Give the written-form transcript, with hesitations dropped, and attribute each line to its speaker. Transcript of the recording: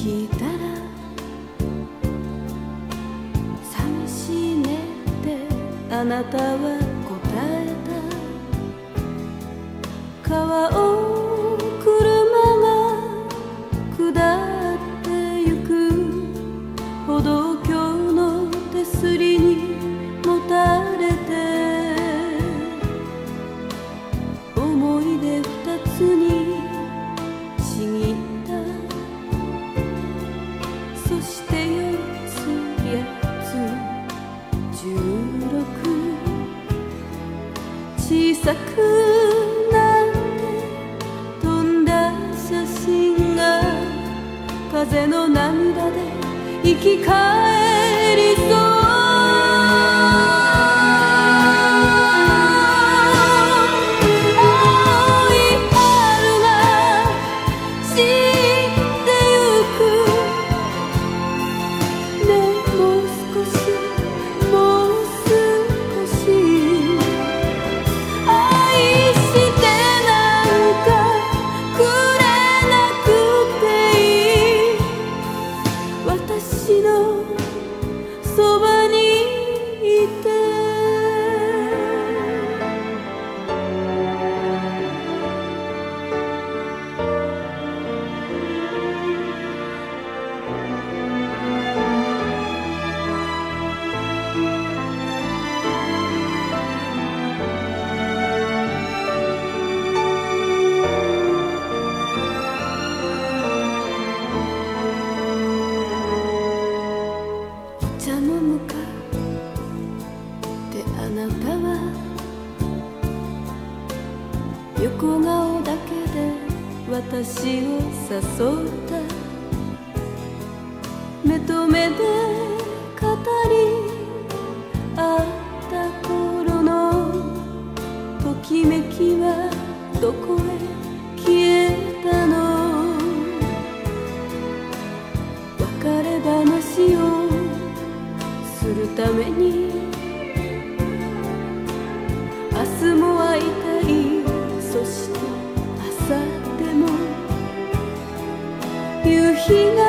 Speaker 1: 聞いたら寂しいねってあなたは答えた。川を車が下ってゆく歩道橋の手すりにもたれて、思い出二つにちぎった。そして4つ8つ16、小さくなって飛んだ写真が風の涙で生き返りそう。私のそばにいて。茶飲むかってあなたは横顔だけで私を誘った。目と目で語り合った頃のときめきはどこへ消えたの。別れ話をするために明日も会いたい。そして明後日も夕日が